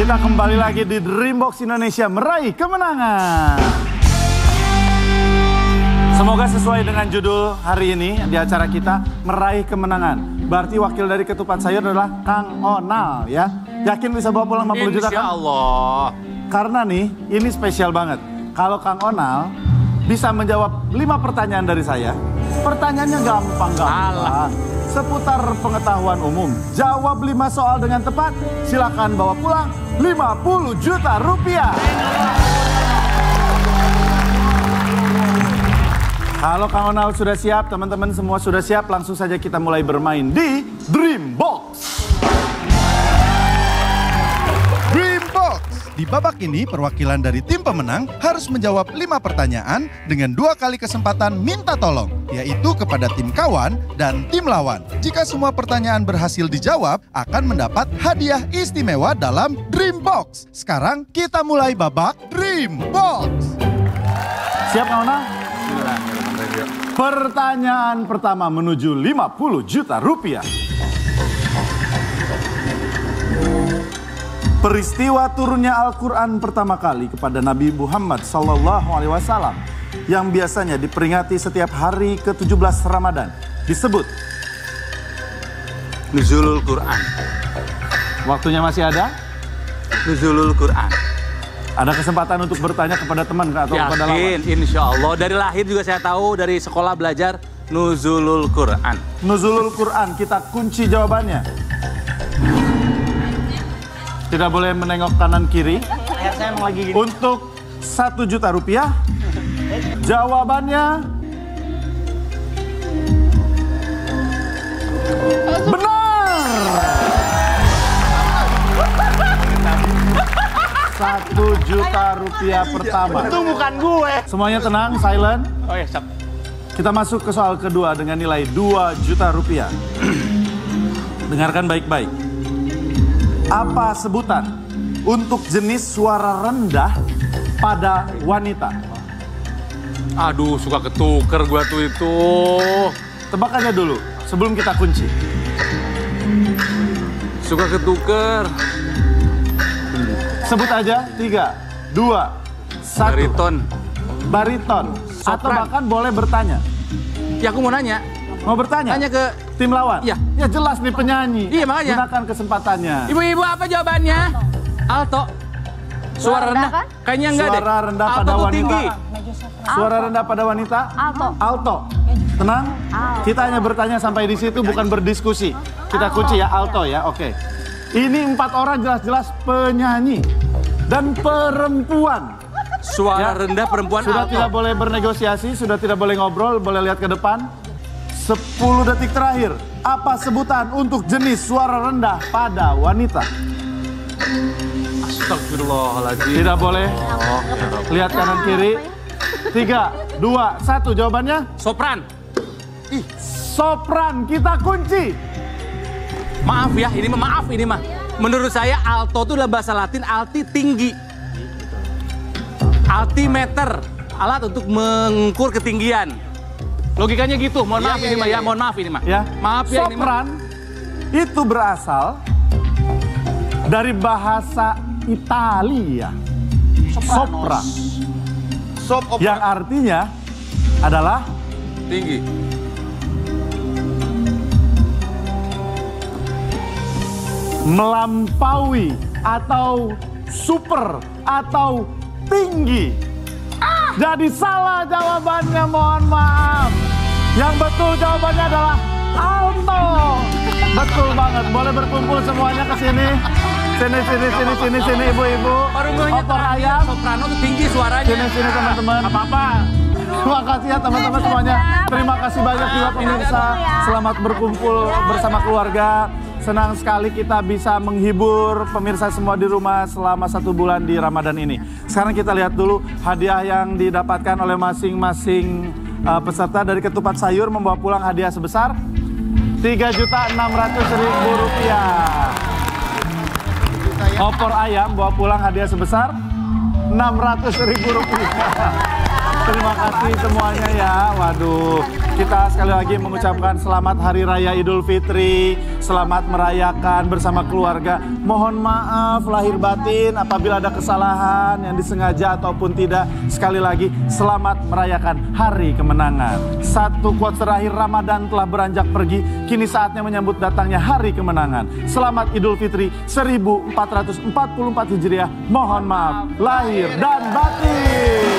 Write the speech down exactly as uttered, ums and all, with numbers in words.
Kita kembali lagi di Dreambox Indonesia meraih kemenangan. Semoga sesuai dengan judul hari ini di acara kita, meraih kemenangan. Berarti wakil dari ketupat sayur adalah Kang Onal ya. Yakin bisa bawa pulang lima puluh juta kan? Insya Allah. Karena nih, ini spesial banget. Kalau Kang Onal bisa menjawab lima pertanyaan dari saya, pertanyaannya gampang-gampang. Seputar pengetahuan umum. Jawab lima soal dengan tepat, silakan bawa pulang lima puluh juta rupiah. Kalau Kang Onal sudah siap, teman-teman semua sudah siap, langsung saja kita mulai bermain di Dreambox. Dreambox. Di babak ini, perwakilan dari tim pemenang harus menjawab lima pertanyaan dengan dua kali kesempatan minta tolong, yaitu kepada tim kawan dan tim lawan. Jika semua pertanyaan berhasil dijawab, akan mendapat hadiah istimewa dalam Dreambox. Sekarang kita mulai babak Dreambox. Siap Kang Onal? Pertanyaan pertama menuju lima puluh juta rupiah. Peristiwa turunnya Al-Quran pertama kali kepada Nabi Muhammad Sallallahu Alaihi Wasallam yang biasanya diperingati setiap hari ke tujuh belas Ramadan disebut Nuzulul Quran. Waktunya masih ada? Nuzulul Quran. Ada kesempatan untuk bertanya kepada teman atau kepada lawan? Yakin, insya Allah. Dari lahir juga saya tahu, dari sekolah belajar Nuzulul Quran. Nuzulul Quran, kita kunci jawabannya. Tidak boleh menengok kanan kiri. Saya emang lagi gini. Untuk satu juta rupiah, jawabannya benar. Satu juta rupiah pertama. Itu bukan gue. Semuanya tenang, silent. Oh ya, siap. Kita masuk ke soal kedua dengan nilai dua juta rupiah. Dengarkan baik-baik. Apa sebutan untuk jenis suara rendah pada wanita? Aduh, suka ketuker gua tuh itu. Tebak aja dulu sebelum kita kunci. Suka ketuker. Sebut aja, tiga, dua, satu. Bariton. Bariton. Atau Sopran. bahkan boleh bertanya. Ya, aku mau nanya. Mau bertanya? Tanya ke tim lawan? Iya. Ya jelas nih penyanyi. Iya, makanya. Gunakan kesempatannya. Ibu-ibu, apa jawabannya? Alto. Suara rendah? kan? Kayaknya enggak deh. Suara rendah Alto pada tuh wanita. tinggi. Suara rendah pada wanita? Alto. Alto. Tenang. Kita hanya bertanya sampai di situ, bukan berdiskusi. Kita kunci ya, alto ya. Oke. Ini empat orang jelas-jelas penyanyi dan perempuan. Suara Ya. rendah perempuan Sudah alto. tidak boleh bernegosiasi, sudah tidak boleh ngobrol, boleh lihat ke depan. sepuluh detik terakhir. Apa sebutan untuk jenis suara rendah pada wanita? Astagfirullahaladzim. Tidak boleh Oh, ya Rabb. lihat kanan kiri. Tiga, dua, satu. Jawabannya Sopran. sopran. Kita kunci. Maaf ya, ini mah maaf ini mah. Menurut saya alto itu dalam bahasa Latin alti tinggi. Altimeter, alat untuk mengukur ketinggian. Logikanya gitu. Mohon maaf ini mah ya, mohon maaf ini mah. Ya. Maaf ya ini mah. Sopran itu berasal dari bahasa Italia. Sopra. Sop opera. Yang artinya adalah Tinggi. melampaui atau super atau tinggi. Jadi salah jawabannya, mohon maaf. Yang betul jawabannya adalah alto. Betul banget. Boleh berkumpul semuanya ke sini. Sini, sini, sini, sini, sini, ibu-ibu. Parungnya Opor ayam. soprano tuh tinggi suaranya. Sini, sini, teman-teman. Apa-apa. Terima kasih ya teman-teman semuanya. Terima kasih banyak juga pemirsa. Selamat berkumpul bersama keluarga. Senang sekali kita bisa menghibur pemirsa semua di rumah selama satu bulan di Ramadan ini. Sekarang kita lihat dulu hadiah yang didapatkan oleh masing-masing uh, peserta. Dari ketupat sayur membawa pulang hadiah sebesar tiga juta enam ratus ribu rupiah. Opor ayam bawa pulang hadiah sebesar enam ratus ribu rupiah. Terima kasih semuanya ya. Waduh, kita sekali lagi mengucapkan selamat Hari Raya Idul Fitri. Selamat merayakan bersama keluarga. Mohon maaf lahir batin apabila ada kesalahan yang disengaja ataupun tidak. Sekali lagi, selamat merayakan Hari Kemenangan. Satu quotes terakhir, Ramadan telah beranjak pergi. Kini saatnya menyambut datangnya Hari Kemenangan. Selamat Idul Fitri seribu empat ratus empat puluh empat Hijriah. Mohon maaf lahir dan batin.